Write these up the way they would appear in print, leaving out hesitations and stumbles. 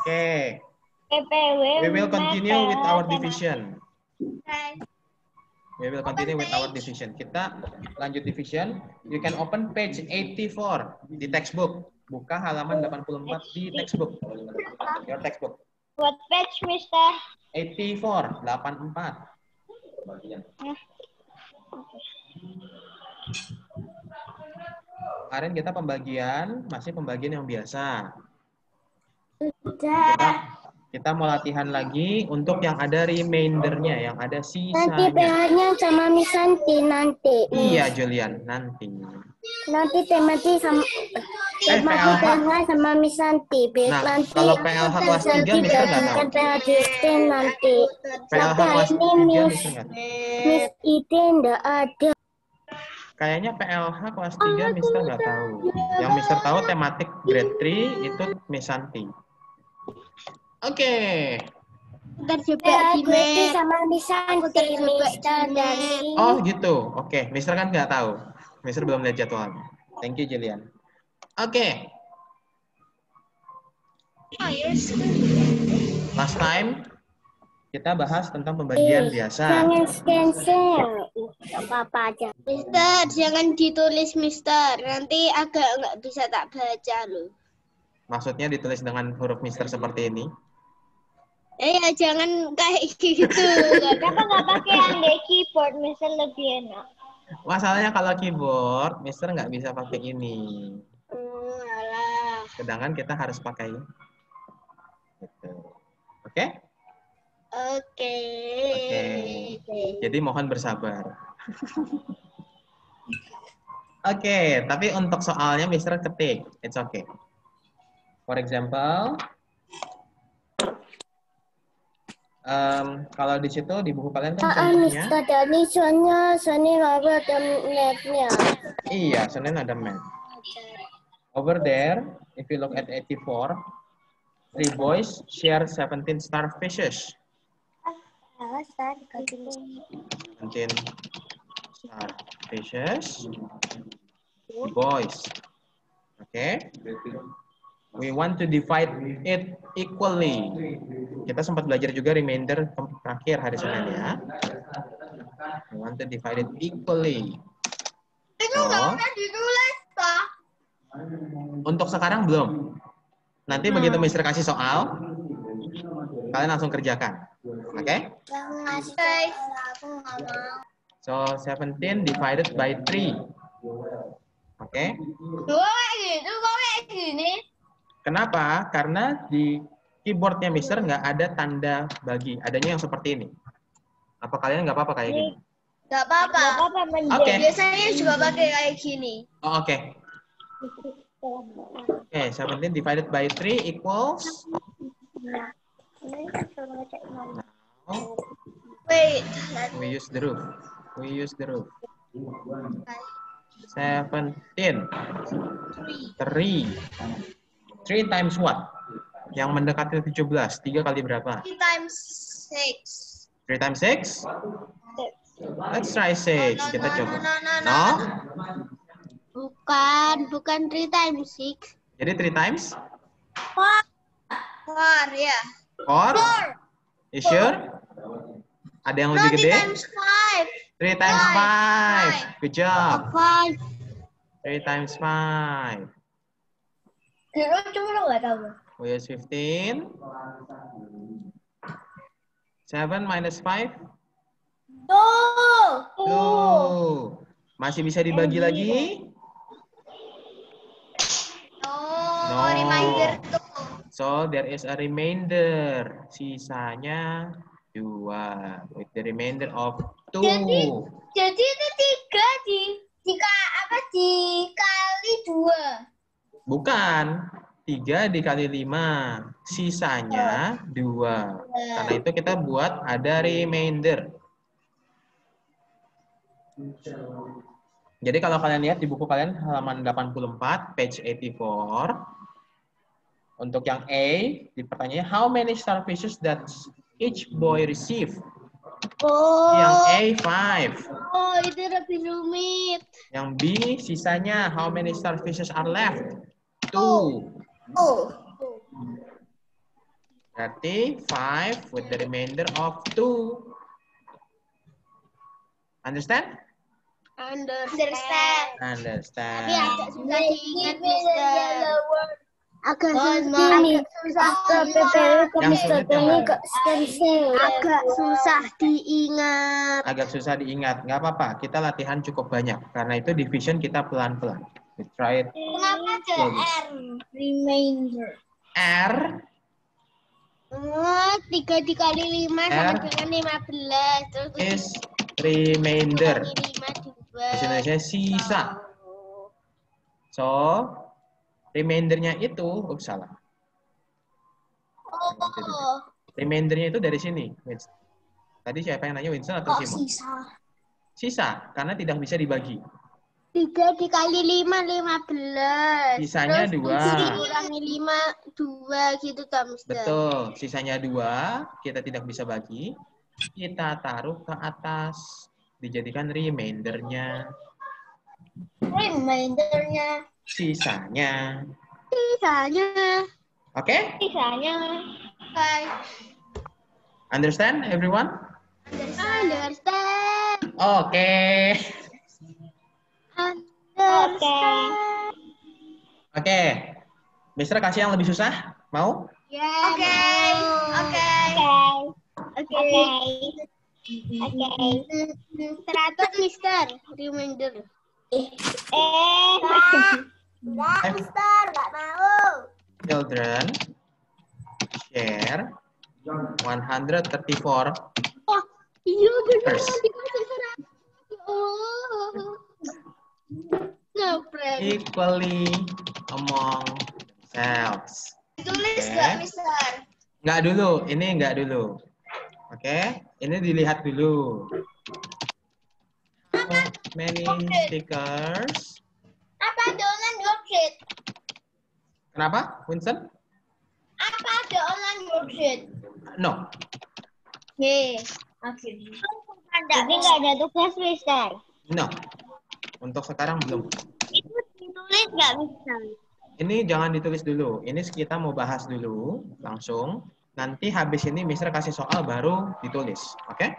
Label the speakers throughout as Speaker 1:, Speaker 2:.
Speaker 1: Okay.
Speaker 2: PPW.
Speaker 1: We will continue with our division.
Speaker 2: Okay.
Speaker 1: We will continue with our division. Kita lanjut division. You can open page 84 di textbook. Buka halaman 84 di textbook. Your textbook.
Speaker 2: What page, Mister?
Speaker 1: 84, 84. Kemarin kita masih pembagian yang biasa. Kita mau latihan lagi untuk yang ada remainder-nya, yang ada sisanya.
Speaker 3: Nanti PR-nya sama Miss Santi nanti.
Speaker 1: Iya, Julian, nanti.
Speaker 3: Nanti temati sama sama Miss Santi.
Speaker 1: Nah,
Speaker 3: Nanti
Speaker 1: kalau PLH kelas 3 Mister nggak tahu.
Speaker 3: PLH Justin nanti.
Speaker 1: PLH kelas 3 Mister nggak tahu.
Speaker 3: Miss Iden nggak ada.
Speaker 1: Kayaknya PLH kelas 3 Mister nggak tahu. Yang Mister tahu tematik grade 3 itu Miss Santi. Oke.
Speaker 3: Ntar juga di sama Miss Santi, Mister dari.
Speaker 1: Oh gitu. Oke, Mister kan nggak tahu. Mister belum lihat jadwalnya. Thank you, Julian. Oke. Last time kita bahas tentang pembagian biasa.
Speaker 3: Jangan cancel. Apa-apa aja.
Speaker 2: Mister, jangan ditulis, Mister. Nanti agak nggak bisa tak baca loh.
Speaker 1: Maksudnya ditulis dengan huruf Mister seperti ini?
Speaker 2: Ya jangan kayak gitu.
Speaker 3: Kenapa nggak pakai andai keyboard, Mister lebih enak?
Speaker 1: Masalahnya kalau keyboard, Mister nggak bisa pakai ini.
Speaker 2: Alah.
Speaker 1: Sedangkan kita harus pakai gitu. Oke?
Speaker 2: Oke.
Speaker 1: Jadi mohon bersabar. Oke, tapi untuk soalnya Mister ketik. It's okay. For example, kalau di situ di buku kalian kan contohnya.
Speaker 3: Tadi Senin ada map-nya.
Speaker 1: Iya, Senin ada map. Over there, if you look at 84, 3 boys share 17 starfishes. 17 starfishes. Boys. Okay. We want to divide it equally. Kita sempat belajar juga remainder terakhir hari Senin ya. We want to divide it equally.
Speaker 2: Itu nggak usah ditulis, Pak.
Speaker 1: Untuk sekarang belum. Nanti begitu Mister kasih soal, kalian langsung kerjakan. Oke? So 17 divided by 3. Oke?
Speaker 2: Kok kayak gini?
Speaker 1: Kenapa? Karena di keyboardnya Mister nggak ada tanda bagi. Adanya yang seperti ini. Apa kalian nggak apa-apa kayak gini?
Speaker 2: Nggak apa-apa.
Speaker 1: Oke.
Speaker 2: Biasanya juga pakai kayak gini.
Speaker 1: Oh, oke. Oke, 17 divided by 3 equals. Now,
Speaker 2: Wait.
Speaker 1: we use the roof. 17. 3. 3 times what? Yang mendekati 17. 3 kali berapa?
Speaker 2: 3 times 6.
Speaker 1: 3 times 6? Let's try 6. Kita coba. No?
Speaker 2: Bukan 3 times 6.
Speaker 1: Jadi 3 times?
Speaker 2: 4, ya.
Speaker 1: 4? You sure? Ada yang lebih gede?
Speaker 2: 3 times 5.
Speaker 1: 3 times 5. Good job.
Speaker 2: 5.
Speaker 1: 3 times 5.
Speaker 2: Cuma nggak tahu.
Speaker 1: We use 15. 7 minus 5? 2. Masih bisa dibagi lagi? No.
Speaker 2: Reminder 2.
Speaker 1: So, there is a remainder. Sisanya 2. With the remainder of 2.
Speaker 2: Jadi itu 3 dikali 2.
Speaker 1: Bukan. 3 dikali 5. Sisanya 2. Karena itu kita buat ada remainder. Jadi kalau kalian lihat di buku kalian halaman 84, page 84. Untuk yang A, di pertanyaannya, how many starfishes that each boy receive? Yang A, 5.
Speaker 2: Oh, itu lebih rumit.
Speaker 1: Yang B, sisanya, how many starfishes are left? 2. Berarti 5 with the remainder of 2. Understand?
Speaker 2: Understand. Tapi
Speaker 1: Understand.
Speaker 2: agak susah diingat, Mister. Agak susah
Speaker 1: Yang sulit yang mana?
Speaker 2: agak susah diingat.
Speaker 1: Agak susah diingat. Nggak apa-apa. Kita latihan cukup banyak. Karena itu division kita pelan-pelan. We try it.
Speaker 2: Kenapa ada
Speaker 1: slowly.
Speaker 2: R? Remainder.
Speaker 1: R.
Speaker 2: 3 dikali 5 sama
Speaker 1: R
Speaker 2: dengan 15. Terus
Speaker 1: is remainder.
Speaker 2: kurangi 5, 2.
Speaker 1: Bahasa Indonesia sisa. So, remindernya itu, salah.
Speaker 2: Oh,
Speaker 1: Remindernya itu dari sini. Winston. Tadi siapa yang nanya, Winston atau Simon? Sisa, karena tidak bisa dibagi.
Speaker 2: 3 dikali 5, 15.
Speaker 1: Sisanya
Speaker 2: Terus
Speaker 1: 2.
Speaker 2: kurangi 5, 2 gitu, Tom.
Speaker 1: Betul, sisanya 2, kita tidak bisa bagi. Kita taruh ke atas, dijadikan remindernya.
Speaker 2: Remindernya.
Speaker 1: Sisanya.
Speaker 2: Sisanya.
Speaker 1: Oke?
Speaker 2: Sisanya. Bye.
Speaker 1: Understand, everyone?
Speaker 2: Understand.
Speaker 1: Oke.
Speaker 2: Understand.
Speaker 1: Oke. Mister kasih yang lebih susah? Mau?
Speaker 2: Oke. Oke. Oke. 100, Mister. Reminder. Mister, nggak mau.
Speaker 1: Children share 134
Speaker 2: Oh, iya benar.
Speaker 1: First.
Speaker 2: Dikasih 100. Oh. No, friend.
Speaker 1: equally among themselves.
Speaker 2: Tulis
Speaker 1: Oke.
Speaker 2: nggak, Mister?
Speaker 1: Nggak dulu, ini nggak dulu. Oke, ini dilihat dulu. How many stickers?
Speaker 2: Apa ada online worksheet?
Speaker 1: Kenapa, Winston?
Speaker 2: Apa ada online worksheet?
Speaker 1: No.
Speaker 2: Oke. Jadi nggak ada tugas, Mister?
Speaker 1: No. Untuk sekarang belum.
Speaker 2: Itu ditulis nggak, Mister?
Speaker 1: Ini jangan ditulis dulu. Ini kita mau bahas dulu langsung. Nanti habis ini Mister kasih soal baru ditulis. Oke?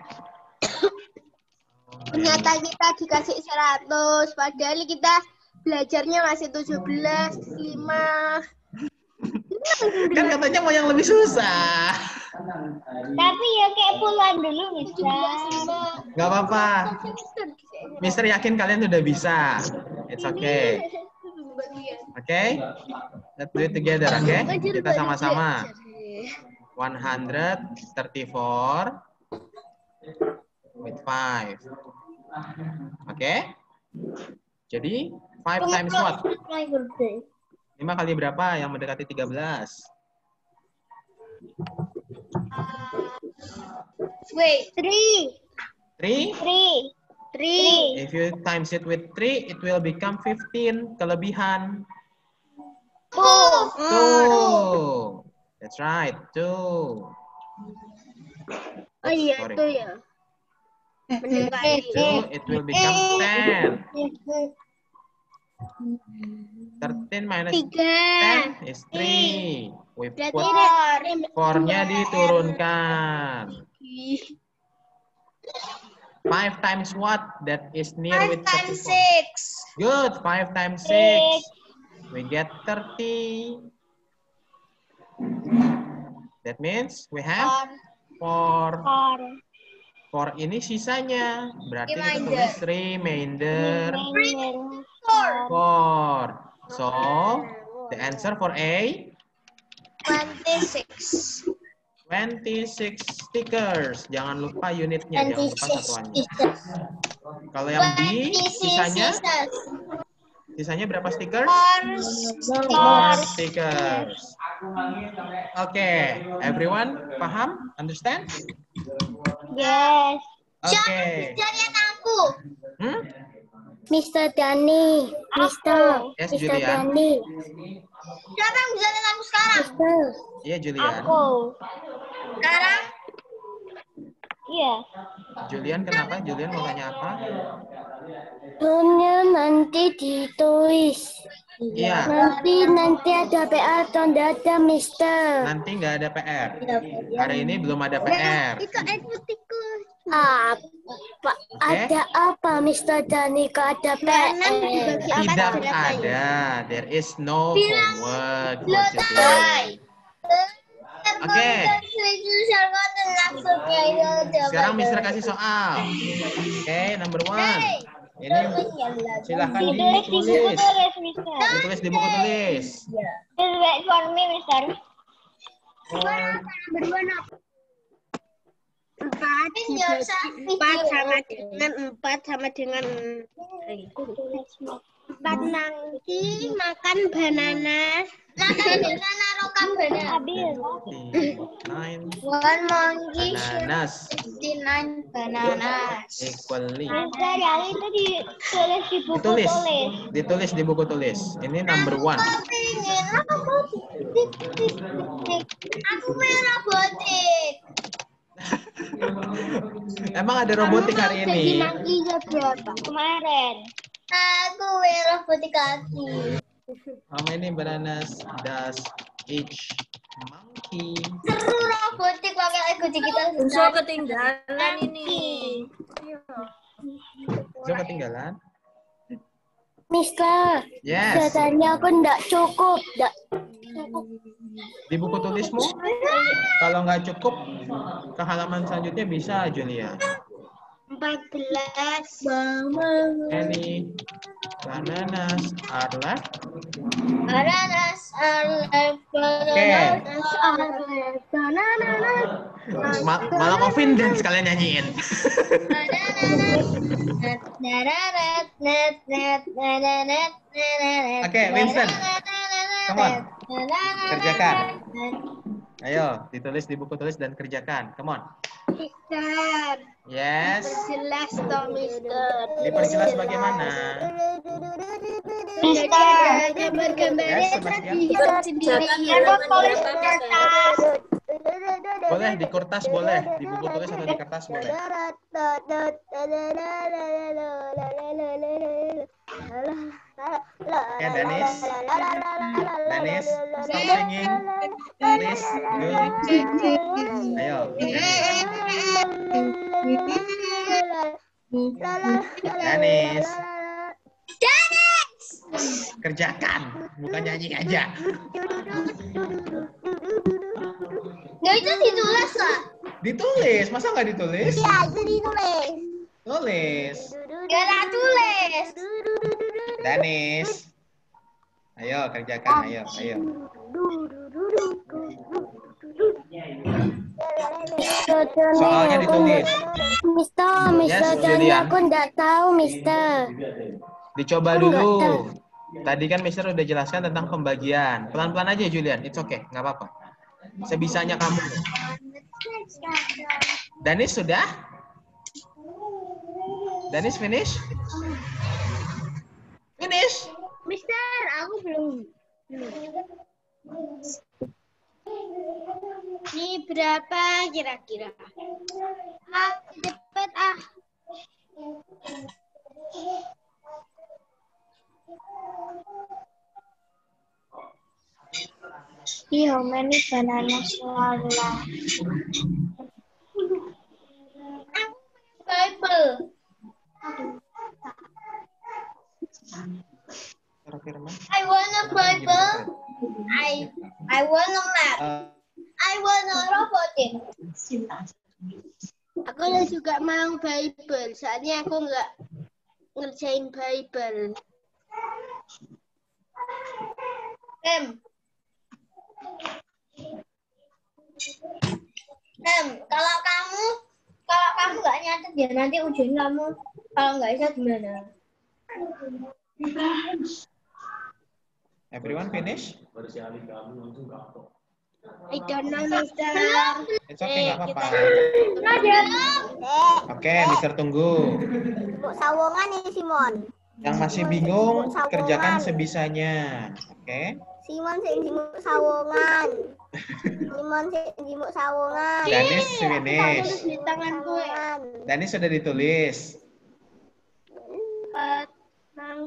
Speaker 2: Ternyata kita dikasih 100, padahal kita belajarnya masih 17, 5.
Speaker 1: Kan katanya mau yang lebih susah.
Speaker 2: Tapi ya kayak puluhan dulu, Mister.
Speaker 1: Nggak apa-apa. Mister yakin kalian sudah bisa. It's okay. Okay? Let's do it together, okay? Kita sama-sama. 134 with 5. Okay? Jadi 5 times what? 5 kali berapa yang mendekati 13?
Speaker 2: Wait, 3.
Speaker 1: 3?
Speaker 2: 3.
Speaker 1: If you times it with 3, it will become 15. Kelebihan. 2. That's right, 2.
Speaker 2: Oh iya,
Speaker 1: Sorry.
Speaker 2: itu ya. Mendekati.
Speaker 1: 2, it will become 10. 13 minus
Speaker 2: 3.
Speaker 1: 10 is 3. We
Speaker 2: Berarti
Speaker 1: put 4-nya diturunkan. 5 times what? That is near with 34.
Speaker 2: 6.
Speaker 1: Good. 5 times 6. We get 30. That means we have 4. 4 ini sisanya. Berarti kita tulis remainder 4. So, the answer for A?
Speaker 2: 26.
Speaker 1: 26 stickers. Jangan lupa unitnya, jangan lupa satuannya. Kalau yang B, sisanya berapa stickers? 4 stickers. Oke, everyone paham? Understand?
Speaker 2: Yes.
Speaker 1: Oke.
Speaker 2: Jangan aku.
Speaker 3: Mr. Dani, Mr.
Speaker 1: Yes,
Speaker 3: Mr.
Speaker 1: Julian.
Speaker 3: Dani,
Speaker 2: Siapa yang bisa lihat aku sekarang?
Speaker 3: Mr.
Speaker 1: Iya, Julian.
Speaker 2: Sekarang? Iya.
Speaker 1: Julian kenapa? Julian mau tanya apa?
Speaker 3: Dunia nanti ditulis.
Speaker 1: Iya.
Speaker 3: Nanti ada PR atau tidak ada, Mister?
Speaker 1: Nanti nggak ada PR. Hari ini belum ada PR.
Speaker 2: Itu eksotikus.
Speaker 3: Apa? Ada apa, Mister Dani? Kok ada PR?
Speaker 1: Tidak ada. There is no homework for today. Oke. Sekarang Mister kasih soal. Oke, number 1. Ini silahkan ditulis. Ditulis di buku tulis.
Speaker 2: Empat sama dengan 4 nangki makan banana. One monkey
Speaker 1: Bananas
Speaker 2: 69 bananas.
Speaker 1: equally.
Speaker 3: Yang itu ditulis di buku
Speaker 1: Ditulis di buku tulis. Ini number 1.
Speaker 2: Aku main robotik.
Speaker 1: Emang ada robotik hari ini?
Speaker 2: Berapa? Kemarin. Aku main robotik kaki.
Speaker 1: How many bananas does each monkey?
Speaker 2: Seru robotik pakai kucing kita.
Speaker 4: Unsur ketinggalan ini.
Speaker 1: Zo ketinggalan?
Speaker 3: Mister,
Speaker 1: Yes.
Speaker 3: katanya aku enggak cukup.
Speaker 1: Di buku tulismu? Kalau nggak cukup, ke halaman selanjutnya bisa, Julia.
Speaker 2: 14.
Speaker 1: Any bananas are left?
Speaker 2: Bananas are left. Bananas are left. Bananas.
Speaker 1: Malah Kevin dan sekalian nyanyiin. Oke, Winston. Come on. Kerjakan. Ayo, ditulis di buku tulis dan kerjakan. Come on.
Speaker 2: Mister.
Speaker 1: Yes.
Speaker 2: Jelas toh, Mister.
Speaker 1: Diperjelas bagaimana?
Speaker 2: Mister. Gambar-gambarnya
Speaker 1: Yes, Sebastian.
Speaker 2: sendiri.
Speaker 1: Boleh di kertas boleh, di buku tulis atau di kertas boleh. Oke, Danis. Danis, stop singing. Please, good. Ayo. Danis. Kerjakan, bukan nyanyi aja.
Speaker 2: Nggak itu ditulis lah.
Speaker 1: Ditulis, masa nggak ditulis?
Speaker 2: Iya, itu ditulis.
Speaker 1: Tulis.
Speaker 2: Nggak tulis.
Speaker 1: Danis. Ayo kerjakan, ayo. Soalnya ditulis.
Speaker 3: Mister,
Speaker 1: Yes,
Speaker 3: Dani
Speaker 1: Julian.
Speaker 3: aku enggak tahu, Mister.
Speaker 1: Dicoba dulu. Tadi kan Mister udah jelaskan tentang pembagian. Pelan-pelan aja Julian, it's okay, nggak apa-apa. Sebisanya kamu. Danis sudah? Danis finish? Finish?
Speaker 2: Mister, aku belum. Ini berapa kira-kira? Cepet ah. How many bananas are left? Bible. I want a Bible. I want a map. I want a robotin. Aku juga mau Bible. Soalnya aku nggak ngerjain Bible. Kalau kamu nggak nyatet ya nanti ujian kamu kalau nggak bisa gimana?
Speaker 1: Everyone finish?
Speaker 2: I don't know, Mister.
Speaker 1: It's okay, nggak apa-apa. Oke, Mister tunggu.
Speaker 2: Sawongan nih Simon.
Speaker 1: Yang masih bingung, kerjakan sebisanya. Oke?
Speaker 2: Simon sing jimuk sawongan. Simon sing jimuk sawongan.
Speaker 1: Danis finish.
Speaker 2: Di tangan gue.
Speaker 1: Danis sudah ditulis.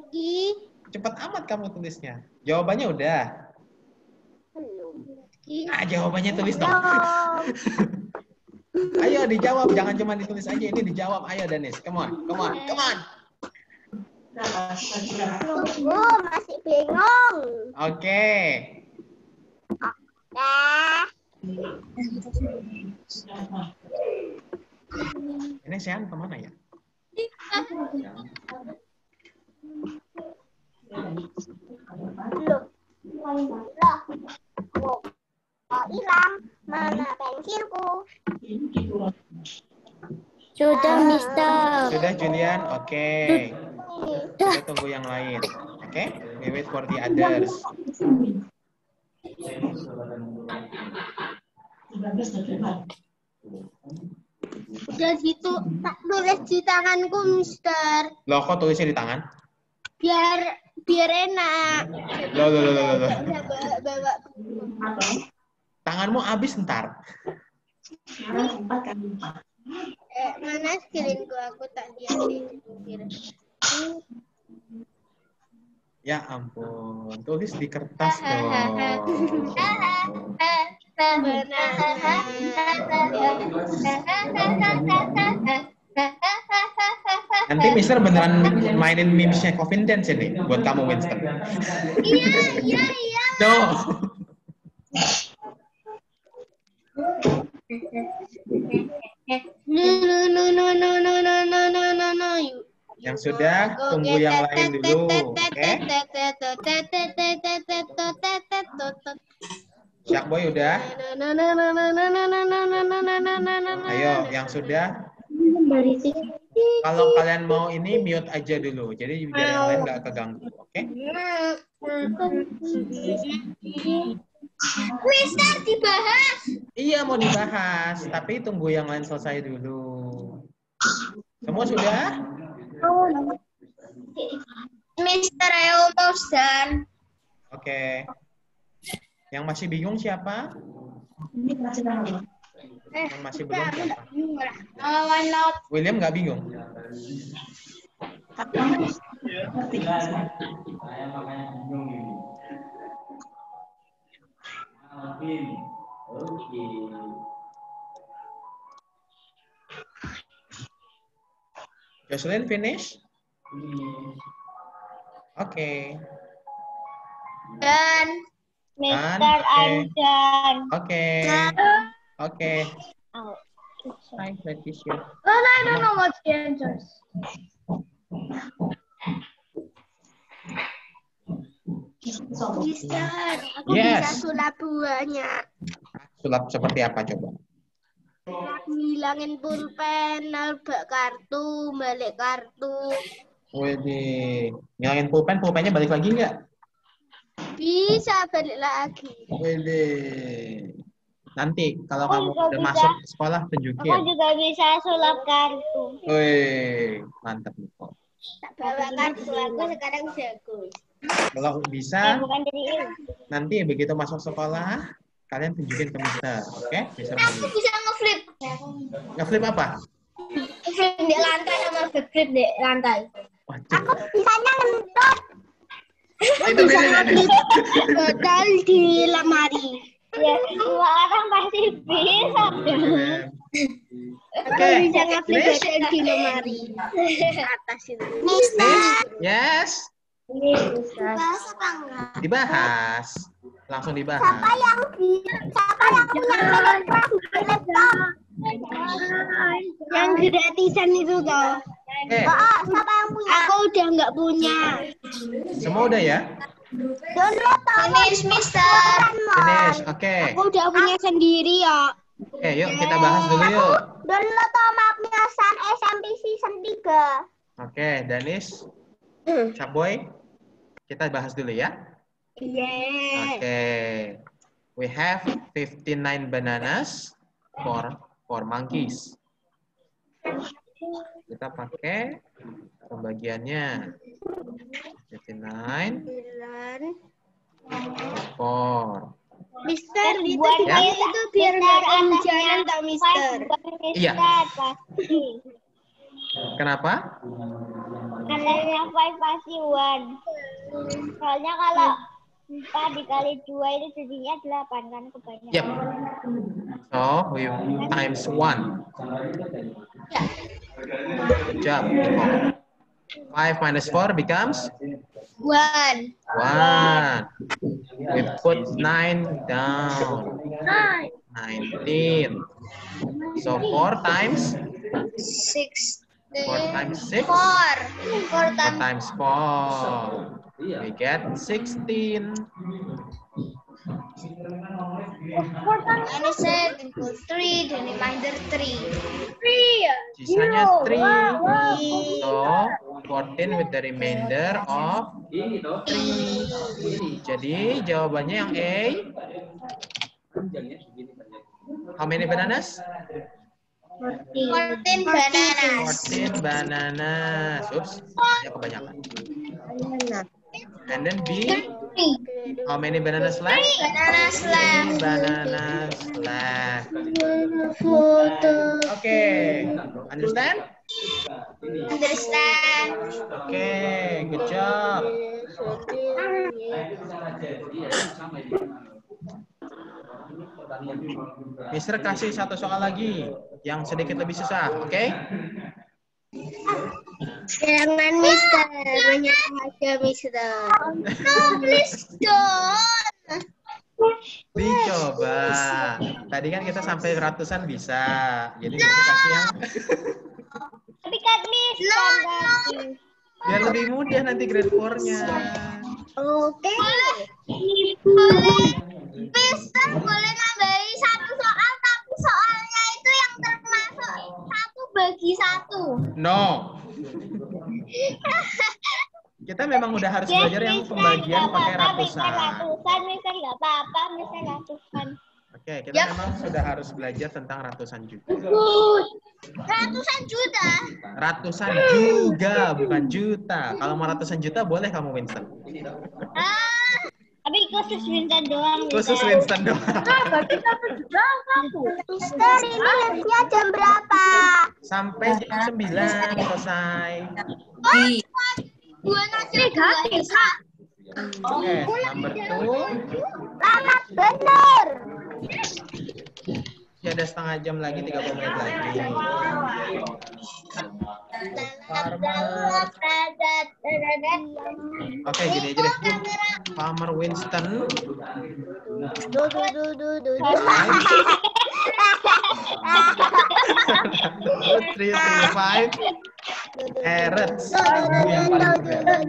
Speaker 1: Cepat amat kamu tulisnya. Jawabannya udah. Jawabannya tulis dong. Ayo dijawab, jangan cuma ditulis aja. Ini dijawab. Ayo Danis, come on.
Speaker 3: Masih bingung.
Speaker 1: Oke. Ini Sean kemana ya?
Speaker 3: Hilang. Mana pensilku? Sudah, Mister.
Speaker 1: Sudah Julian? Oke. Kita tunggu yang lain. Oke? We wait for the others.
Speaker 3: Udah gitu, tak tulis di tanganku, Mister.
Speaker 1: Loh, kok tulisnya di tangan?
Speaker 3: Biar enak.
Speaker 1: Loh.
Speaker 3: Bawa.
Speaker 1: Tanganmu habis ntar.
Speaker 3: Mana screenku? Aku tak lihat di.
Speaker 1: Ya ampun, tulis di kertas dong. Nanti Mister beneran mainin memesnya Coffin Dance ini buat kamu Winston.
Speaker 3: Iya.
Speaker 1: No.
Speaker 3: No.
Speaker 1: Yang sudah, tunggu yang lain dulu. Oke? Shark Boy udah? Ayo, yang sudah. Kalau kalian mau ini, mute aja dulu. Jadi biar yang lain nggak keganggu. Oke?
Speaker 3: Mister dibahas.
Speaker 1: Iya, mau dibahas. Tapi tunggu yang lain selesai dulu. Semua sudah?
Speaker 3: Mister, I almost done.
Speaker 1: Oke. Yang masih bingung siapa? Yang masih belum siapa? William nggak bingung? Jocelyn finish? Oke.
Speaker 3: Done. Mister,
Speaker 1: Okay.
Speaker 3: I'm done.
Speaker 1: Oke. Hi, Leticia.
Speaker 3: Well, I don't know what's the answers. Mister, aku
Speaker 1: Yes.
Speaker 3: bisa sulap banyak.
Speaker 1: Sulap seperti apa coba?
Speaker 3: Ngilangin pulpen, nambah kartu, balik kartu.
Speaker 1: Wede, ngilangin pulpennya balik lagi nggak?
Speaker 3: Bisa balik lagi.
Speaker 1: Wede. Nanti kalau kamu udah masuk sekolah tunjukin.
Speaker 3: Aku juga bisa sulap kartu.
Speaker 1: Wih, mantap nih kok.
Speaker 3: Tak bawa kartu, aku sekarang jago.
Speaker 1: Kalau bisa,
Speaker 3: Bukan jadi ini.
Speaker 1: nanti begitu masuk sekolah, kalian tunjukin ke Mister, oke? Mister
Speaker 3: Aku bisa ngeflip.
Speaker 1: ngeflip apa?
Speaker 3: Flip di lantai sama backflip di lantai.
Speaker 1: Waduh.
Speaker 3: Bisanya ngentut.
Speaker 1: Itu beda.
Speaker 3: Botol di lemari. Ya, semua orang pasti bisa.
Speaker 1: Oke.
Speaker 3: Bisa ngeflip
Speaker 1: Next.
Speaker 3: botol di lemari. Atas itu.
Speaker 1: Next. Yes.
Speaker 3: Bahas apa enggak?
Speaker 1: Dibahas. Langsung dibahas.
Speaker 3: Siapa yang punya laptop? Yang gratisan itu toh. Siapa yang punya? Aku udah nggak punya.
Speaker 1: Semua udah ya?
Speaker 3: Finish, Mister.
Speaker 1: Finish. Oke.
Speaker 3: Aku udah punya sendiri ya.
Speaker 1: Oke, yuk kita bahas dulu yuk.
Speaker 3: Download Mapnya Sun SMP Season 3.
Speaker 1: Oke, Danis. Caboy. Kita bahas dulu ya.
Speaker 3: Yeah.
Speaker 1: Oke. We have 59 bananas for monkeys. Kita pakai pembagiannya. 59 for.
Speaker 3: Mister, itu biar nggak kehujanan tak, Mister?
Speaker 1: Iya. Kenapa?
Speaker 2: Karena 5 pasti 1. Soalnya kalau 4 dikali 2 itu jadinya 8 kan kebanyakan.
Speaker 1: Yep. So we times 1. Good job. 5 minus 4 becomes
Speaker 2: 1.
Speaker 1: 1. We put 9 down. 19. So 4 times
Speaker 2: 6.
Speaker 1: 4 times 6.
Speaker 2: 4
Speaker 1: 4 times 4. We get 16.
Speaker 2: Minus 7 equals 3, the remainder 3.
Speaker 1: Sisanya 3. So 14 with the remainder of 3. Jadi jawabannya yang A. How many bananas?
Speaker 2: 14 bananas.
Speaker 1: 14 bananas. Oops, ya kebanyakan. And then B. How many bananas left?
Speaker 2: 3 bananas left.
Speaker 1: 3 bananas left. Okay, understand?
Speaker 2: Understand?
Speaker 1: Okay, good job. Mister kasih satu soal lagi yang sedikit lebih susah, oke?
Speaker 3: Jangan Mister, menyerah aja Mister.
Speaker 2: No, please don't.
Speaker 1: Dicoba. Tadi kan kita sampai ratusan bisa. Jadi Mister kasih yang
Speaker 2: Tapi kan Miss,
Speaker 1: biar lebih mudah nanti grade 4-nya.
Speaker 3: Oke.
Speaker 2: boleh. Mister boleh nambahin satu soal, tapi soalnya itu yang termasuk 1/1.
Speaker 1: No. Kita memang udah harus belajar yang pembagian pakai ratusan.
Speaker 2: Mister nggak apa-apa, Mister ratusan.
Speaker 1: Oke, kita memang sudah harus belajar tentang ratusan juga.
Speaker 2: Ratusan juta.
Speaker 1: Ratusan juga, bukan juta. Kalau mau ratusan juta boleh kamu Winston.
Speaker 2: Tapi khusus Winston doang.
Speaker 1: Khusus Winston doang.
Speaker 3: Mister ini lesnya jam berapa?
Speaker 1: Sampai jam 9 selesai.
Speaker 2: Gua nasi gratis.
Speaker 1: Oke, number 2.
Speaker 3: Lama bener.
Speaker 1: Ya ada setengah jam lagi, 30 menit lagi. Oke, gini aja deh. Farmer Winston. 335 carrots. Yang paling berat.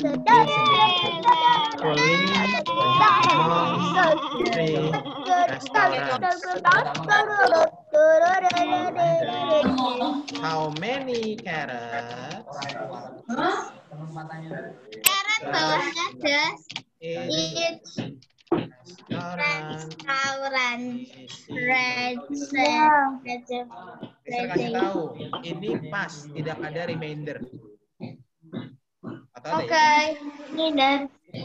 Speaker 1: How many carrots?
Speaker 2: Carrot bawahnya das.
Speaker 1: Each
Speaker 2: Restaurant.
Speaker 1: Bisa kasih tahu, ini pas, tidak ada remainder. Atau ada ya?
Speaker 2: Oke, ini dan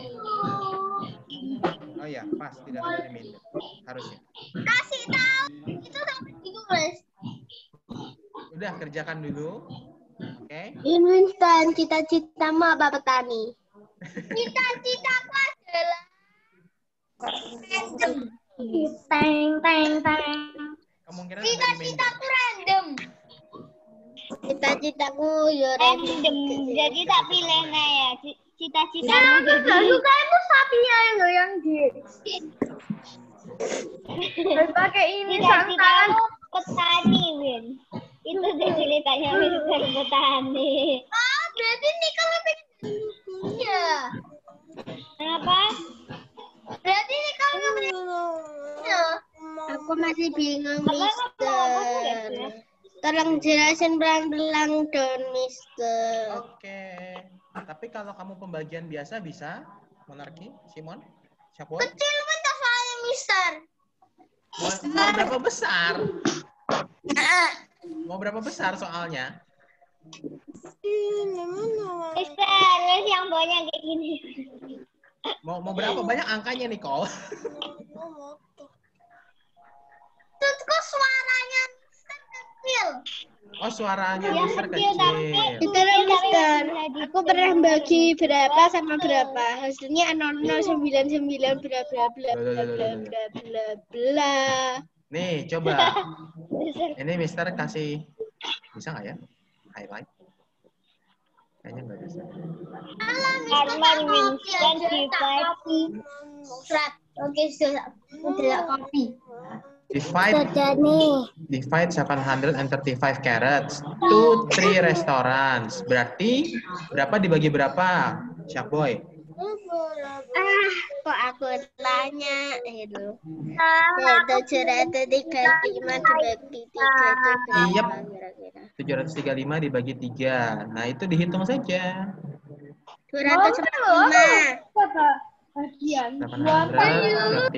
Speaker 1: Oh ya, pas, tidak ada remainder. Harusnya.
Speaker 2: kasih tahu itu sampai ditulis.
Speaker 1: Udah, kerjakan dulu. Oke.
Speaker 3: In Winston, cita-citamu apa petani?
Speaker 2: Cita-citaku adalah random.
Speaker 3: Teng.
Speaker 1: Kemungkinan ada remainder.
Speaker 2: Cita-citaku random.
Speaker 3: Cita-citaku ya
Speaker 2: Random. Jadi tak pilih ya. Cita-citamu jadi.
Speaker 3: suka itu sapinya yang goyang pakai ini
Speaker 2: Cita-citamu petani, Win. Itu sih ceritanya Mister petani. Oh, berarti Nika lebih punya. Kenapa? Berarti Nika lebih punya.
Speaker 3: Aku masih bingung,
Speaker 2: Apa kamu
Speaker 3: Mister. Tolong jelasin pelan-pelan dong, Mister.
Speaker 1: Oke. Tapi kalau kamu pembagian biasa bisa, Monarki, Simon, siapa?
Speaker 2: Kecil pun tak soalnya Mister.
Speaker 1: Mau berapa besar? Mau berapa besar soalnya?
Speaker 2: Mister, wes yang banyak kayak gini.
Speaker 1: Mau berapa banyak angkanya, Nicole?
Speaker 2: Tutku suaranya Mister kecil.
Speaker 1: Oh, suaranya
Speaker 2: Yang
Speaker 1: Mister
Speaker 2: kecil tapi
Speaker 1: kecil.
Speaker 3: Mister, aku pernah bagi berapa sama berapa. Hasilnya 0099 bla bla bla
Speaker 1: Loh, loh,
Speaker 3: bla
Speaker 1: loh,
Speaker 3: bla
Speaker 1: loh, loh.
Speaker 3: bla bla bla.
Speaker 1: Nih, coba. Ini Mister kasih, bisa nggak ya? Highlight. Kayaknya nggak bisa.
Speaker 2: Arman Winston divide
Speaker 3: Oke, sudah kopi.
Speaker 1: Divide
Speaker 3: Sudah nih.
Speaker 1: divide 735 carrots to 3 restaurants. Berarti berapa dibagi berapa? Shark Boy.
Speaker 3: Kok aku tanya itu. 735 dibagi 3 itu
Speaker 1: Iya.
Speaker 3: berapa kira-kira?
Speaker 1: 735 dibagi 3. Nah, itu dihitung saja.
Speaker 3: 245.
Speaker 1: 735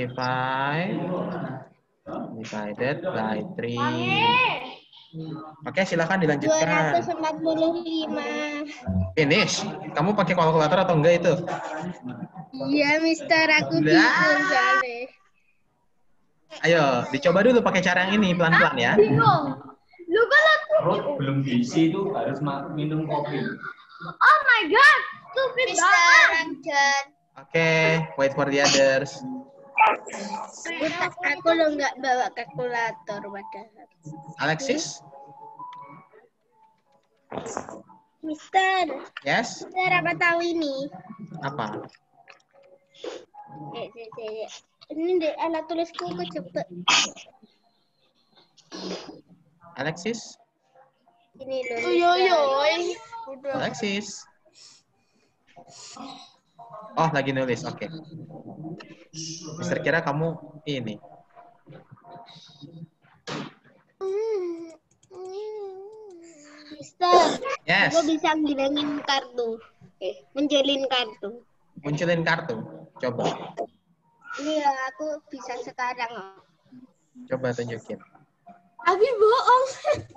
Speaker 1: divided by 3. Oke, silakan dilanjutkan.
Speaker 3: 245.
Speaker 1: Finish. Kamu pakai kalkulator atau enggak itu?
Speaker 3: Iya, Mister, aku
Speaker 1: Nah.
Speaker 3: bingung soalnya.
Speaker 1: Ayo, dicoba dulu pakai cara yang ini pelan-pelan ya.
Speaker 2: Lu kan aku.
Speaker 5: Perut belum diisi itu harus minum kopi.
Speaker 2: Oh my god, stupid
Speaker 3: Mister,
Speaker 2: banget.
Speaker 3: I'm done.
Speaker 1: Oke, wait for the others.
Speaker 3: Aku lo nggak bawa kalkulator padahal.
Speaker 1: Alexis?
Speaker 3: Mister,
Speaker 1: Yes?
Speaker 3: Mister apa tahu ini?
Speaker 1: Apa?
Speaker 3: Ini deh alat tulisku cepet.
Speaker 1: Alexis?
Speaker 3: Ini loh.
Speaker 1: Alexis? Oh, lagi nulis. Oke. Mister kira kamu ini.
Speaker 3: Mister,
Speaker 1: Yes.
Speaker 3: aku bisa ngilangin kartu. Menjalin kartu.
Speaker 1: Munculin kartu. Coba.
Speaker 3: Iya, aku bisa sekarang.
Speaker 1: Coba tunjukin.
Speaker 3: Abi bohong.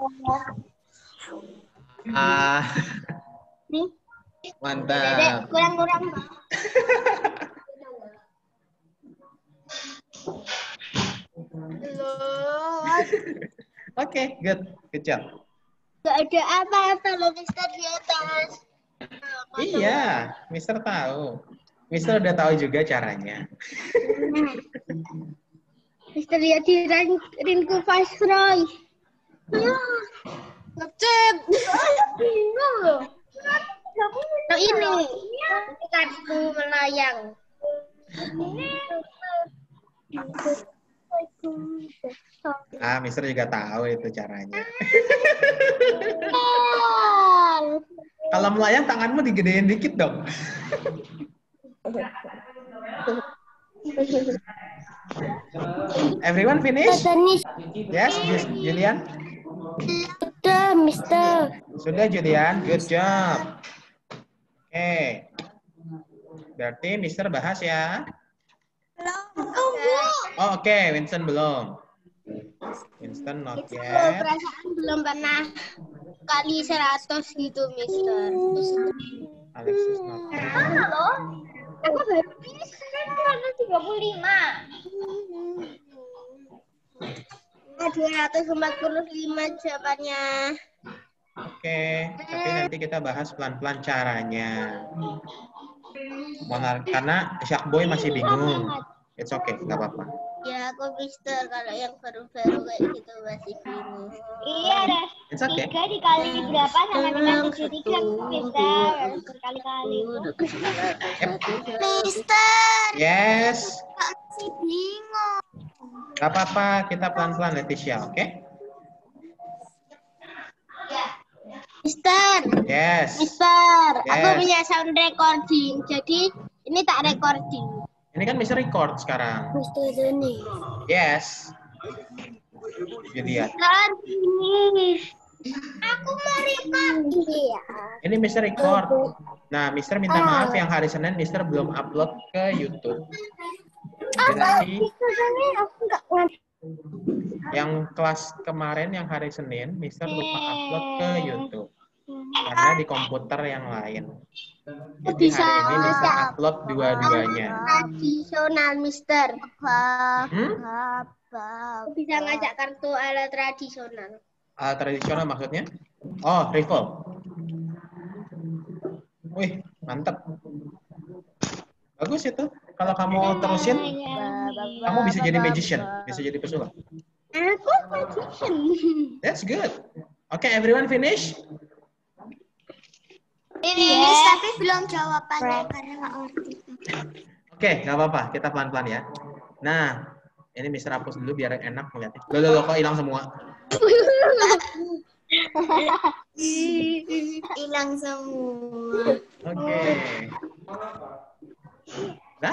Speaker 1: Ah,
Speaker 3: Nih, Dek,
Speaker 1: mantap.
Speaker 3: kurang-kurang.
Speaker 1: Oke, good. Good job.
Speaker 3: Gak ada apa-apa loh, Mister, di atas.
Speaker 1: Iya, Mister tahu. Mister udah tahu juga caranya.
Speaker 3: Mister lihat di Rinku Viceroy. Ngecet. Bingung loh. Oh, ini kartu melayang.
Speaker 1: Ah, Mister juga tahu itu caranya. Kalau melayang tanganmu digedein dikit dong. Everyone finish? Yes, Julian?
Speaker 3: Sudah, Mister.
Speaker 1: Sudah, Julian. Good job. Oke. Berarti Mister bahas ya. Oh, oke. Winston belum. Winston not yet.
Speaker 3: Perasaan belum pernah kali 100 gitu, Mister.
Speaker 1: Alexis not yet.
Speaker 2: Halo? Aku baru bisa kan 35.
Speaker 3: 245 jawabannya.
Speaker 1: Oke, tapi nanti kita bahas pelan-pelan caranya. Karena Shark Boy masih bingung. It's okay, nggak apa-apa.
Speaker 3: Ya, aku Mister kalau yang baru-baru kayak gitu masih bingung.
Speaker 2: Iya, ada
Speaker 1: It's okay.
Speaker 2: 3 dikali berapa sama dengan 73 Mister. Harus berkali-kali.
Speaker 3: Mister,
Speaker 1: Yes,
Speaker 3: masih bingung.
Speaker 1: nggak apa-apa. Kita pelan-pelan, Leticia, oke?
Speaker 3: Mister,
Speaker 1: Yes.
Speaker 3: Mister, aku
Speaker 1: Yes.
Speaker 3: punya sound recording. Jadi ini tak recording.
Speaker 1: Ini kan Mister record sekarang.
Speaker 3: Mister ini.
Speaker 1: Yes. Julian.
Speaker 3: Dan ini. Aku mau record. Iya.
Speaker 1: Ini Mister record. Nah, Mister minta maaf yang hari Senin Mister belum upload ke YouTube. Jadi
Speaker 3: Aku nggak ngerti.
Speaker 1: yang kelas kemarin yang hari Senin Mister lupa upload ke YouTube karena di komputer yang lain. Jadi
Speaker 3: Bisa
Speaker 1: hari ini Mister upload dua-duanya.
Speaker 3: Tradisional, Mister.
Speaker 1: Hmm?
Speaker 3: Aku bisa ngajak kartu ala tradisional.
Speaker 1: Tradisional maksudnya? Oh, rifle. Wih, mantap. Bagus itu. Kalau kamu terusin, kamu bisa jadi magician, bisa jadi pesulap.
Speaker 3: Aku magician.
Speaker 1: That's good. Okay, everyone finish?
Speaker 3: Ini Miss, tapi belum jawabannya karena nggak ngerti.
Speaker 1: Oke, nggak apa-apa. Kita pelan-pelan ya. Nah, ini Mister hapus dulu biar enak ngeliatnya. Loh, kok hilang semua?
Speaker 3: Hilang semua.
Speaker 1: Oke. Dah?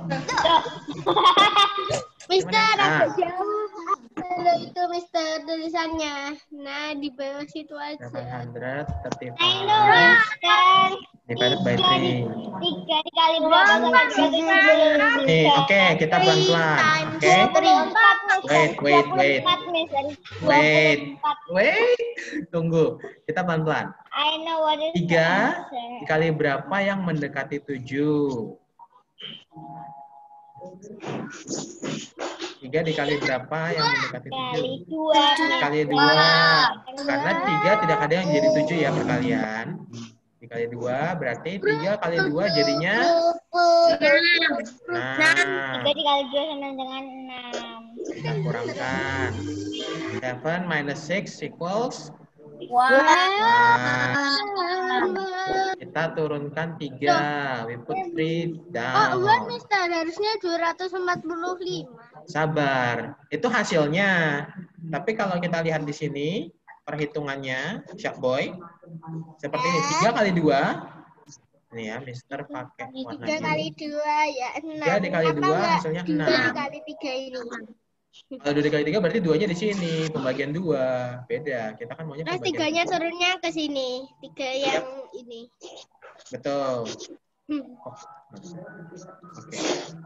Speaker 3: Mister,
Speaker 1: Nah.
Speaker 3: aku jauh. Kalau itu Mister tulisannya. Nah, di bawah situ aja.
Speaker 1: 735
Speaker 2: Mister.
Speaker 1: divided by 3.
Speaker 2: 3 dikali berapa sama 3?
Speaker 1: Nih, oke, kita pelan-pelan. Oke. Wait. Tunggu. Kita pelan-pelan.
Speaker 2: I know what is
Speaker 1: 3 dikali berapa yang mendekati 7? 3 dikali berapa yang mendekati 7? Dikali 2. Karena 3 tidak ada yang jadi 7 ya perkalian. Dikali 2 berarti 3 kali 2 jadinya 6.
Speaker 2: 3 dikali 2 sama dengan 6.
Speaker 1: Kita kurangkan. 7 minus 6 equals 1. Kita turunkan 3. We put 3 down.
Speaker 3: Oh, Mister, harusnya 245.
Speaker 1: Sabar. Itu hasilnya. Tapi kalau kita lihat di sini, perhitungannya, Shark Boy, seperti ini. 3 kali 2. Ini ya, Mister pakai warna
Speaker 3: 3 kali 2 ya 6.
Speaker 1: 3 dikali 2 hasilnya 6.
Speaker 3: 2 dikali 3 ini.
Speaker 1: Kalau 2 dikali 3 berarti 2-nya di sini. Pembagian 2. Beda. Kita kan maunya
Speaker 3: Terus
Speaker 1: pembagian
Speaker 3: 3-nya turunnya ke sini. 3 yang ini.
Speaker 1: Betul. Oke.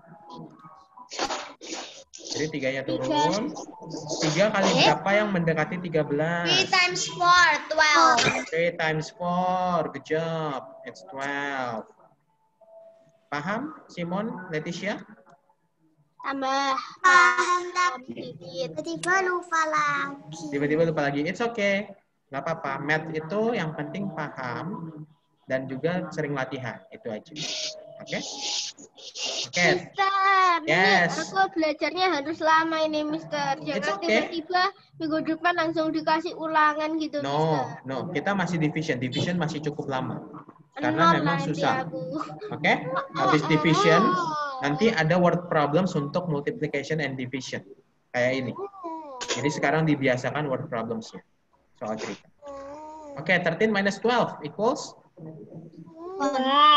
Speaker 1: Jadi 3-nya turun. 3 kali berapa yang mendekati 13?
Speaker 3: 3 times 4, 12.
Speaker 1: 3 times 4. Good job. It's 12. Paham, Simon, Leticia?
Speaker 3: Tambah. Paham, tapi tiba-tiba lupa lagi.
Speaker 1: Tiba-tiba lupa lagi. It's okay. Nggak apa-apa. Math itu yang penting paham dan juga sering latihan. Itu aja. Oke? Oke.
Speaker 3: Mister,
Speaker 1: Yes.
Speaker 3: ini aku belajarnya harus lama ini, Mister.
Speaker 1: It's
Speaker 3: Jangan
Speaker 1: okay.
Speaker 3: tiba-tiba minggu depan langsung dikasih ulangan gitu, Mister.
Speaker 1: No. Kita masih division. Division masih cukup lama. Karena memang susah. Oke? Habis division, nanti ada word problems untuk multiplication and division. Kayak ini. Jadi sekarang dibiasakan word problems-nya. Soal cerita. Oke, 13 minus 12 equals?
Speaker 2: 1.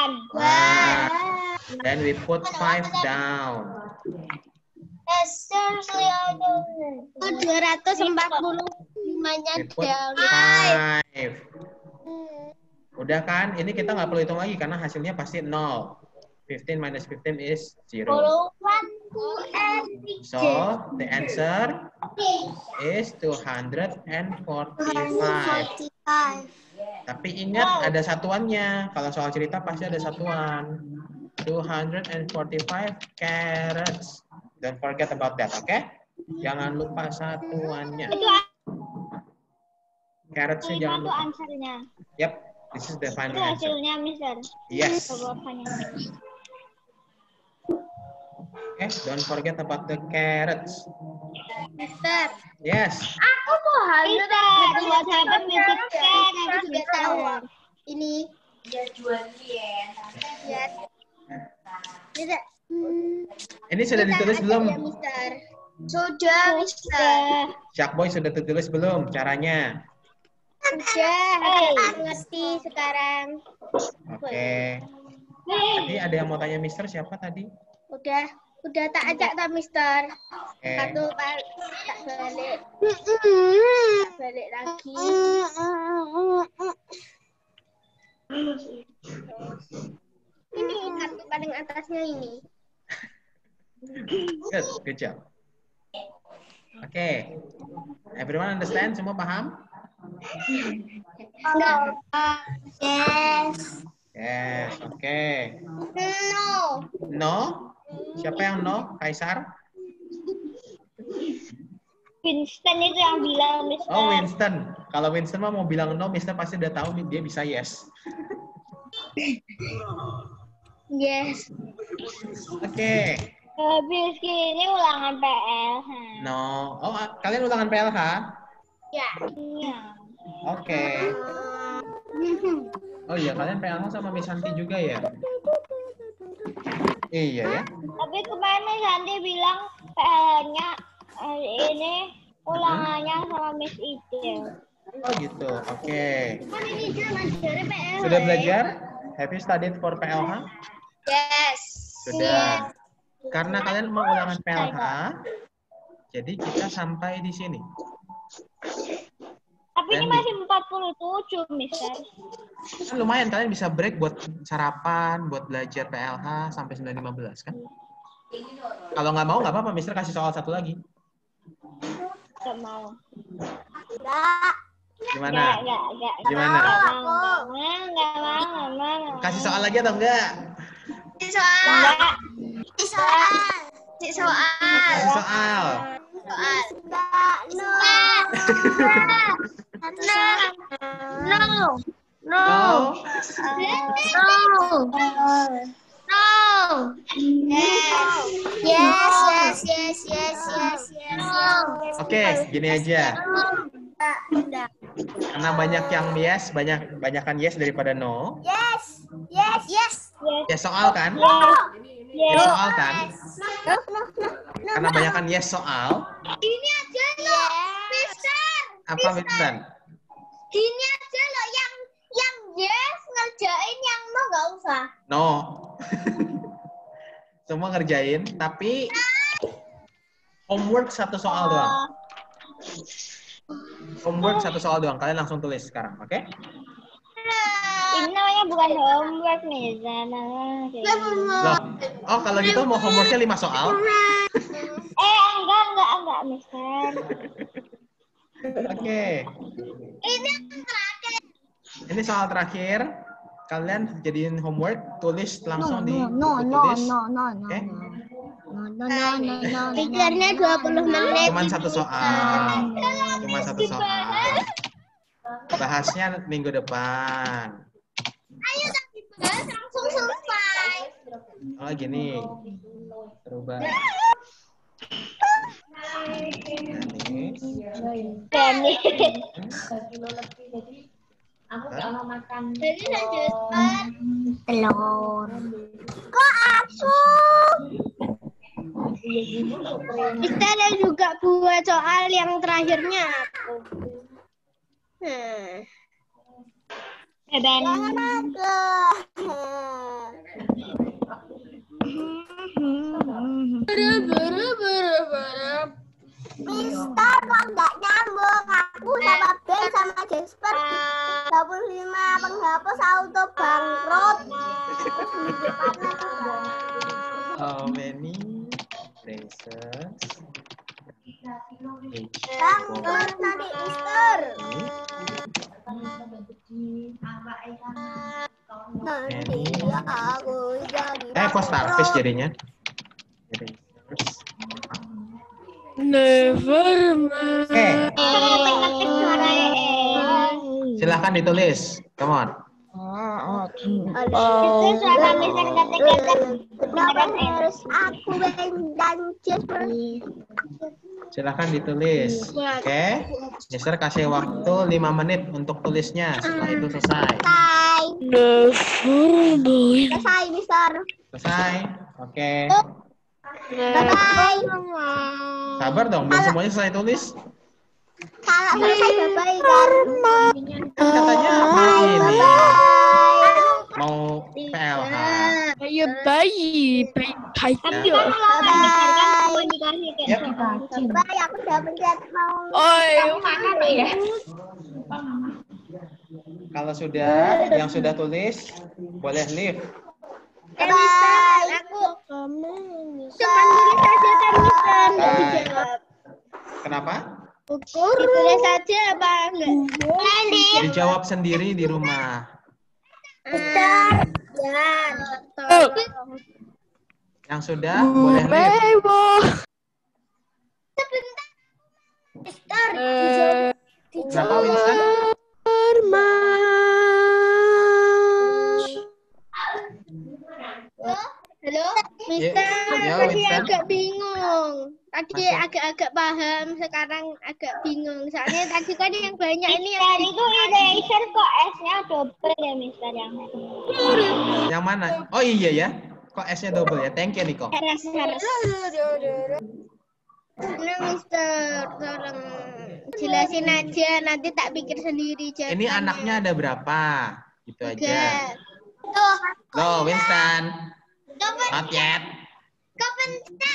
Speaker 1: Then we put 5 down.
Speaker 2: Seriously, I don't know.
Speaker 3: 245-nya
Speaker 1: We put
Speaker 3: down.
Speaker 1: 5. Udah kan? Ini kita nggak perlu hitung lagi karena hasilnya pasti 0. 15 minus 15 is 0. So, the answer is 245. Tapi ingat ada satuannya. Kalau soal cerita pasti ada satuan. 245 carrots. Don't forget about that, oke? Jangan lupa satuannya. Carrots-nya jangan
Speaker 2: Itu
Speaker 1: lupa.
Speaker 2: answernya.
Speaker 1: Yep, this is the
Speaker 2: Itu
Speaker 1: final answer.
Speaker 2: hasilnya, Mister.
Speaker 1: Yes.
Speaker 2: Jawabannya.
Speaker 1: Okay, don't forget about the carrots.
Speaker 3: Mister,
Speaker 1: Yes.
Speaker 3: aku mau
Speaker 2: Mister, what happened with the cat?
Speaker 3: Aku sudah tahu. Ini. Ya. Mister.
Speaker 1: Ini sudah ditulis belum?
Speaker 3: Ya, Mister. Sudah, Mister.
Speaker 1: Sharkboy sudah ditulis belum caranya?
Speaker 3: Sudah, aku ngerti sekarang.
Speaker 1: Oke. Tadi ada yang mau tanya Mister siapa tadi?
Speaker 3: Udah tak ajak tak, Mister.
Speaker 1: Oke.
Speaker 3: Satu tak balik. Balik lagi. Ini kartu paling atasnya ini.
Speaker 1: Good job. Oke. Everyone understand? Semua paham?
Speaker 3: No. Yes.
Speaker 1: Yes, oke.
Speaker 3: No.
Speaker 1: No? Siapa yang no? Kaisar?
Speaker 2: Winston itu yang bilang, Mister.
Speaker 1: Oh, Winston. Kalau Winston mah mau bilang no, Mister pasti udah tahu dia bisa yes.
Speaker 3: Yes.
Speaker 1: Oke.
Speaker 2: Habis ini ulangan PLH.
Speaker 1: No. Oh, kalian ulangan PLH?
Speaker 3: Ya.
Speaker 2: Iya.
Speaker 1: Oke. Oh iya, kalian PLH sama Miss Santi juga ya? Iya ya.
Speaker 2: Tapi kemarin Miss Santi bilang PLH-nya ini ulangannya sama Miss Ijel.
Speaker 1: Oh gitu. Oke.
Speaker 3: Kan ini dia ngajarin PL.
Speaker 1: Sudah belajar? Have you studied for PLH?
Speaker 3: Yes.
Speaker 1: Sudah. Karena kalian mau ulangan PLH, jadi kita sampai di sini.
Speaker 2: Tapi ini masih 47, Mister.
Speaker 1: Kan lumayan, kalian bisa break buat sarapan, buat belajar PLH sampai 9.15 kan? Kalau nggak mau, nggak apa-apa. Mister kasih soal satu lagi.
Speaker 2: Nggak mau.
Speaker 1: Gimana?
Speaker 2: Nggak.
Speaker 1: Gimana?
Speaker 2: Nggak mau.
Speaker 1: Kasih soal lagi atau enggak?
Speaker 2: Nggak.
Speaker 1: Kasih soal. Oh. Oke, gini aja. Karena banyak yang yes, banyakan yes daripada no. Ya soal kan? Ya soal kan? Karena banyakan yes soal.
Speaker 3: Ini aja loh, Mister.
Speaker 1: Apa Mister?
Speaker 3: Ini aja loh yang yes ngerjain, yang no nggak usah.
Speaker 1: No. Semua ngerjain, tapi homework satu soal doang. Homework satu soal doang. Kalian langsung tulis sekarang, oke?
Speaker 2: Ini namanya bukan homework, Mister.
Speaker 1: Loh. Oh, kalau gitu mau homeworknya 5 soal?
Speaker 2: Enggak, Mister.
Speaker 1: Oke.
Speaker 3: Ini yang terakhir.
Speaker 1: Ini soal terakhir. Kalian jadiin homework, tulis langsung di buku
Speaker 2: No.
Speaker 1: tulis. Oke?
Speaker 3: Pikirnya 20 menit.
Speaker 1: Cuman satu soal. Cuma satu soal. Bahasnya minggu depan.
Speaker 3: Ayo tapi bahas langsung selesai.
Speaker 1: Oh gini. Berubah.
Speaker 2: Dani.
Speaker 4: Aku nggak mau makan
Speaker 3: Jadi lanjutkan.
Speaker 2: Telur.
Speaker 3: Kok aku? Kita ada juga buat soal yang terakhirnya aku.
Speaker 2: Dan
Speaker 3: Mister kok nggak nyambung? Aku sama Ben sama Jasper 25 penghapus auto bangkrut.
Speaker 1: How many places?
Speaker 3: Bangkrut nanti Mister. Nanti aku jadi.
Speaker 1: Kok starfish jadinya? Oke, silahkan ditulis. Come on.
Speaker 3: Harus aku Ben dan Jasper.
Speaker 1: Silahkan ditulis. Oke. Mister kasih waktu 5 menit untuk tulisnya. Setelah itu selesai.
Speaker 3: Selesai, Mister.
Speaker 1: Selesai. Oke.
Speaker 3: Bye-bye.
Speaker 1: Sabar dong, belum semuanya selesai tulis.
Speaker 3: Kalau selesai bye-bye kan.
Speaker 1: Katanya mau ini. Mau PLH.
Speaker 6: Ayo bayi, bayi.
Speaker 1: Yap.
Speaker 3: Bye, aku udah pencet mau.
Speaker 6: Oi,
Speaker 1: Kalau sudah, yang sudah tulis, boleh leave.
Speaker 3: Bye. Aku cuman tulis aja kan, Mister. Nggak
Speaker 1: Bye.
Speaker 3: dijawab.
Speaker 1: Kenapa?
Speaker 3: Ditulis saja apa enggak?
Speaker 1: Dijawab sendiri di rumah.
Speaker 3: Mister. Ya.
Speaker 1: Yang sudah, boleh leave. Berapa Winston?
Speaker 3: Halo,
Speaker 1: Mister. Ya,
Speaker 3: tadi
Speaker 1: Winston.
Speaker 3: agak bingung. Tadi
Speaker 1: Masuk.
Speaker 3: agak-agak paham, sekarang agak bingung. Soalnya tadi kan yang banyak ini yang
Speaker 2: Mister itu eraser kok S-nya double ya Mister yang
Speaker 1: Yang mana? Oh iya ya. Kok S-nya double ya? Thank you, Niko.
Speaker 3: harus. Nah, Mister, tolong jelasin aja. Nanti tak pikir sendiri jawabannya.
Speaker 1: Ini anaknya ada berapa? Gitu aja.
Speaker 3: Tuh,
Speaker 1: Loh, Winston. Not yet.
Speaker 3: kapan?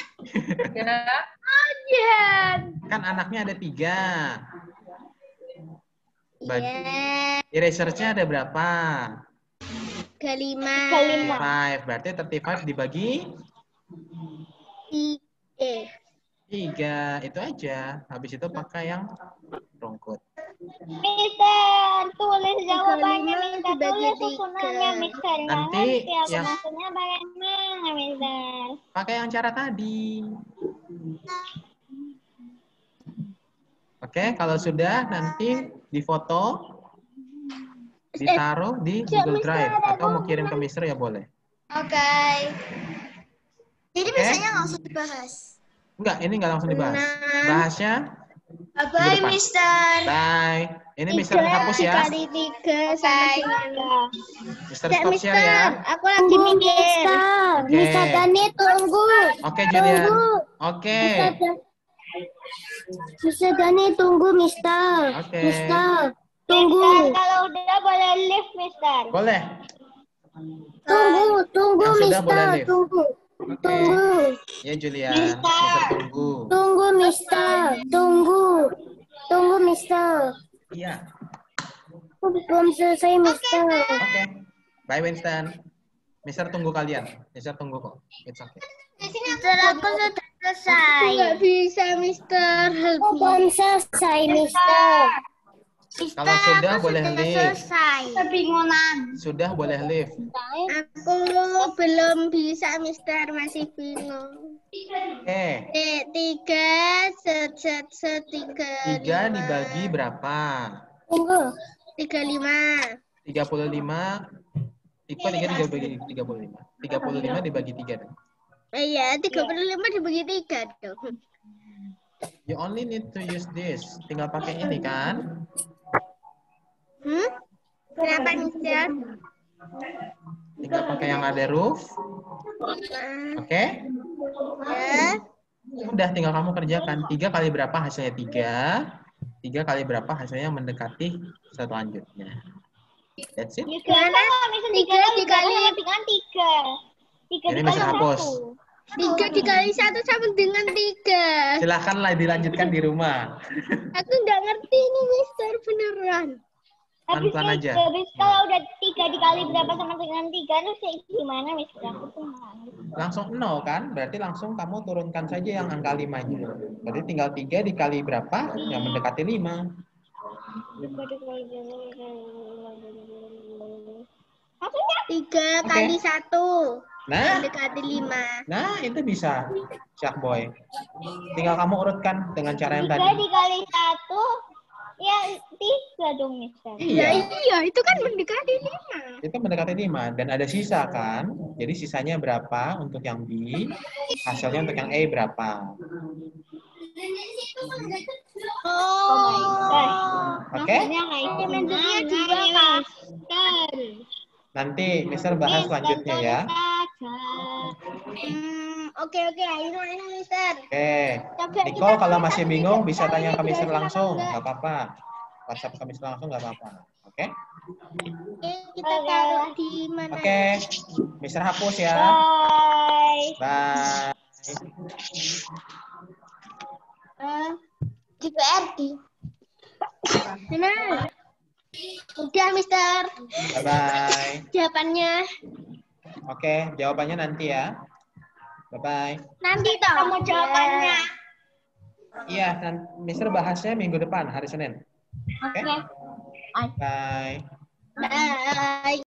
Speaker 1: Kan anaknya ada 3.
Speaker 3: Iya,
Speaker 1: Erasernya ada berapa?
Speaker 3: 35.
Speaker 1: 5. Berarti 35 dibagi 3. Itu aja. Habis itu pakai yang rongkut.
Speaker 2: Mister, tulis jawabannya Mister, tulis
Speaker 3: dibagi
Speaker 2: susunannya
Speaker 3: 3.
Speaker 2: Mister. Nggak
Speaker 1: Nanti
Speaker 2: ngerti aku
Speaker 1: yang-
Speaker 2: maksudnya bagaimana Mister.
Speaker 1: Pakai yang cara tadi. Oke, kalau sudah nanti difoto, ditaruh di Google Drive atau mau kirim ke Mister ya boleh.
Speaker 3: Oke. Jadi
Speaker 1: Oke.
Speaker 3: biasanya langsung dibahas.
Speaker 1: Enggak, ini enggak langsung dibahas. Bahasnya
Speaker 3: Bye,
Speaker 1: depan.
Speaker 3: Mister.
Speaker 1: bye. Ini Mister hapus ya.
Speaker 3: Dikali 3 sama dengan.
Speaker 1: Mister stop share ya.
Speaker 3: Aku lagi mikir.
Speaker 1: Oke.
Speaker 3: Mister Dani tunggu.
Speaker 1: Oke, Julian. Oke.
Speaker 3: Mister Dani tunggu, Mister.
Speaker 1: Oke.
Speaker 3: Mister,
Speaker 2: Mister, kalau udah boleh lift Mister.
Speaker 1: Boleh.
Speaker 3: tunggu,
Speaker 1: Yang sudah boleh live.
Speaker 3: tunggu.
Speaker 1: Oke. Ya, Julian.
Speaker 2: Mister.
Speaker 1: Mister tunggu.
Speaker 3: Tunggu, Mister. Tunggu, Mister.
Speaker 1: Iya.
Speaker 3: Belum selesai, Mister.
Speaker 1: Oke. Bye, Winston. Mister tunggu kalian. Mister tunggu kok. It's okay.
Speaker 3: Mister, aku sudah selesai. Nggak bisa, Mister. Belum selesai, Mister.
Speaker 1: Kalau sudah boleh leave.
Speaker 3: Kebingungan.
Speaker 1: Sudah boleh leave.
Speaker 3: Aku belum bisa, Mister. Masih bingung.
Speaker 1: Oke.
Speaker 3: 3
Speaker 1: 3 dibagi berapa?
Speaker 3: Tunggu. 35.
Speaker 1: 35. Iko 3 dibagi 35. 35 dibagi 3.
Speaker 3: Iya, 35 dibagi 3 dong.
Speaker 1: You only need to use this. Tinggal pakai ini kan?
Speaker 3: Kenapa, Mister?
Speaker 1: Tinggal pakai yang ada roof. Oke?
Speaker 3: Ya.
Speaker 1: Udah tinggal kamu kerjakan. 3 kali berapa hasilnya 3. 3 kali berapa hasilnya mendekati selanjutnya. That's it.
Speaker 2: Ya gimana Mister 3 dikali sama dengan 3. 3
Speaker 1: Ini
Speaker 2: dikali
Speaker 1: Mister hapus.
Speaker 2: 1.
Speaker 3: 3 dikali 1 sama dengan 3.
Speaker 1: Silahkanlah dilanjutkan di rumah.
Speaker 3: Aku nggak ngerti ini, Mister, beneran.
Speaker 2: Habis
Speaker 1: Pelan-pelan aja.
Speaker 2: kalau udah 3 dikali berapa sama dengan 3 itu sih gimana Mister? Aku tuh nggak ngerti.
Speaker 1: Langsung 0 kan? Berarti langsung kamu turunkan saja yang angka 5-nya. Berarti tinggal 3 dikali berapa? Yang mendekati 5.
Speaker 2: Maksudnya
Speaker 3: 3 kali 1
Speaker 1: Nah,
Speaker 3: mendekati 5.
Speaker 1: nah itu bisa, Shark Boy. Tinggal kamu urutkan dengan cara yang
Speaker 2: 3
Speaker 1: tadi.
Speaker 2: dikali 1 ya 3 dong Mister.
Speaker 1: Iya,
Speaker 3: Iya, itu kan mendekati 5.
Speaker 1: itu mendekati 5 dan ada sisa kan? Jadi sisanya berapa untuk yang B, hasilnya untuk yang A berapa?
Speaker 2: Oh my god.
Speaker 1: Oke?
Speaker 2: Maksudnya kayak
Speaker 3: Dimensinya
Speaker 2: gimana
Speaker 3: 2,
Speaker 2: Mister?
Speaker 1: Nanti Mister bahas selanjutnya ya.
Speaker 3: Oke, ayo Mister.
Speaker 1: Oke. Nicole kalau masih bingung bisa tanya ke Mister langsung, nggak apa-apa. WhatsApp ke Mister langsung nggak apa-apa. Oke?
Speaker 3: Oke, kita taruh di mana?
Speaker 1: Oke. Mister hapus ya.
Speaker 2: Bye.
Speaker 1: Bye.
Speaker 3: Di PRD. Mana? Udah, Mister.
Speaker 1: Bye-bye.
Speaker 3: Jawabannya
Speaker 1: Oke, jawabannya nanti ya. Bye-bye.
Speaker 3: nanti toh. Kamu jawabannya.
Speaker 1: Iya, Mister bahasnya minggu depan, hari Senin. Oke? Bye.
Speaker 3: Bye.